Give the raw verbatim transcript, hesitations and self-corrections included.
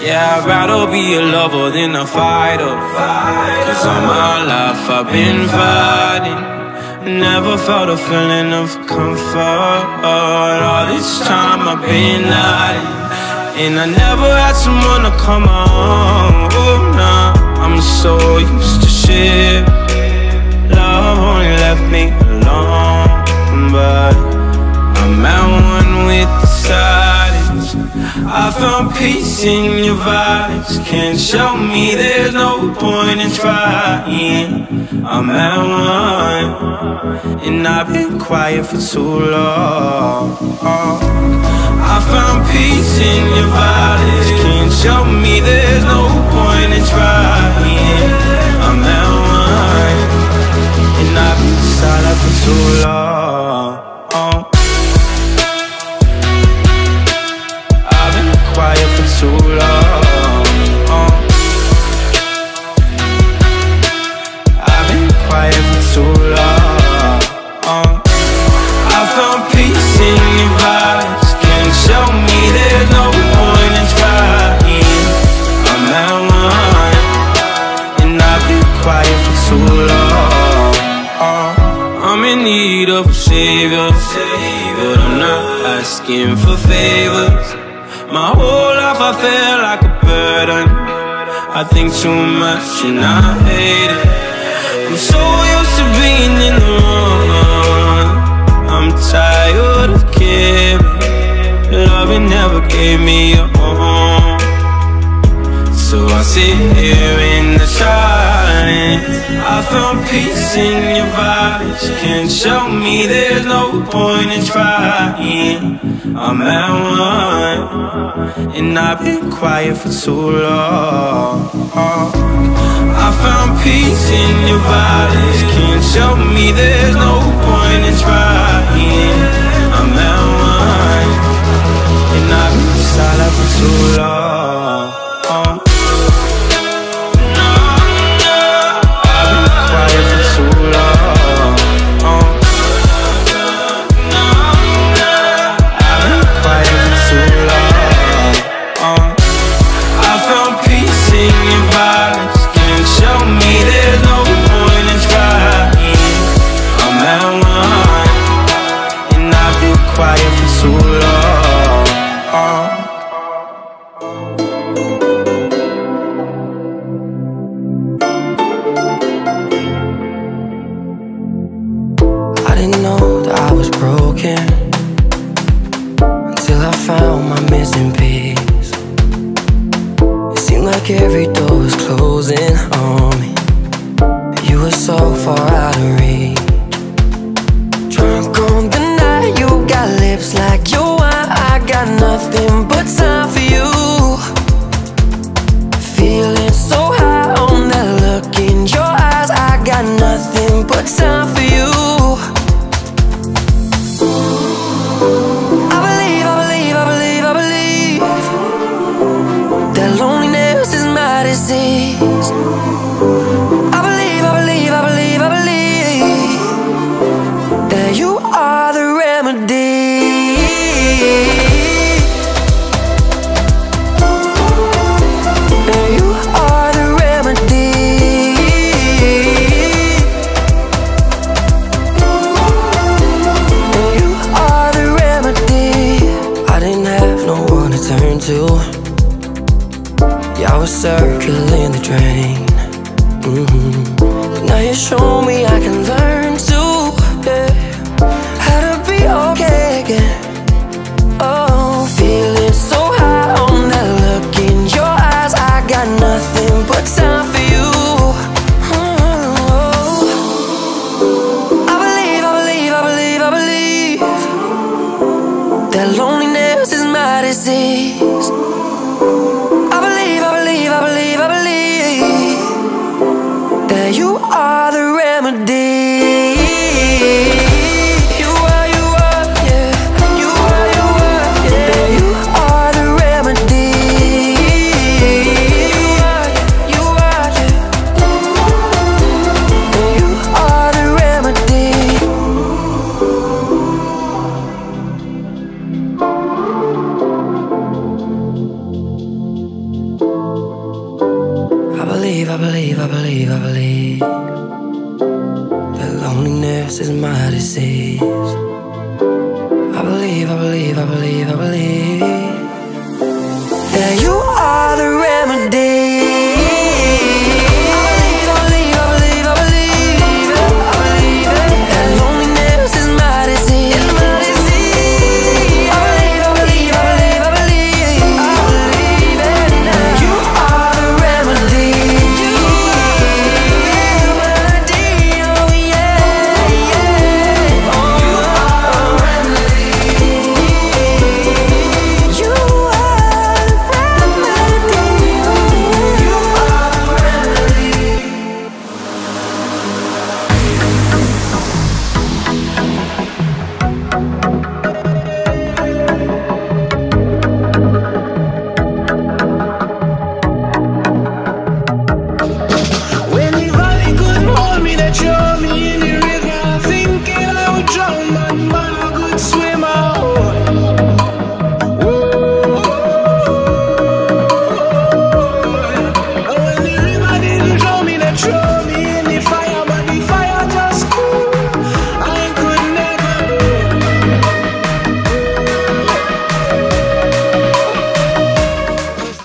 Yeah, I'd rather be a lover than a fighter. Cause all my life I've been fighting, never felt a feeling of comfort. All this time I've been hiding, and I never had someone to come on. Oh, nah, I'm so used to shit. Love only left me alone, but I'm at one with the silence. I found peace in your vibes. Can't show me there's no point in trying. I'm at one, and I've been quiet for too long. I found peace in your vibes. Can't show me there's no point in trying. I'm at one, and I've been silent for too long. I've been quiet for too long. I've been quiet for too long. I found peace in your vibes. Can't show me there's no point in trying. I'm at one, and I've been quiet for too long. I'm in need of a savior, but I'm not asking for favors. My whole life I feel like a burden. I think too much and I hate it. I'm so used to being in the wrong. I'm tired of caring. Loving never gave me a home, so I sit here in the silence. I found peace in your vibes. Can't show me there's no point in trying. I'm at one, and I've been quiet for too long. I found peace in your vibes. Can't show me there's no point in trying. I'm at one, and I've been silent for too long. Every door was closing on me. You were so far out of reach. Drunk on the night, you got lips like your wine. I got nothing but time for you. Feeling so high on that look in your eyes. I got nothing but time for you. I believe, I believe, I believe, I believe that loneliness is my disease. I believe, I believe, I believe, I believe that you are the remedy. That you are the remedy. That you are the remedy. I didn't have no one to turn to. Yeah, I was circling the drain. mm-hmm. But now you show me I can learn to, yeah, how to be okay again. Oh, feeling so high on that look in your eyes. I got nothing but time for you. Oh, I believe, I believe, I believe, I believe that loneliness is my disease. I believe, I believe, I believe, I believe that you are the remedy. believe, I believe, I believe, I believe that loneliness is my disease. I believe, I believe, I believe, I believe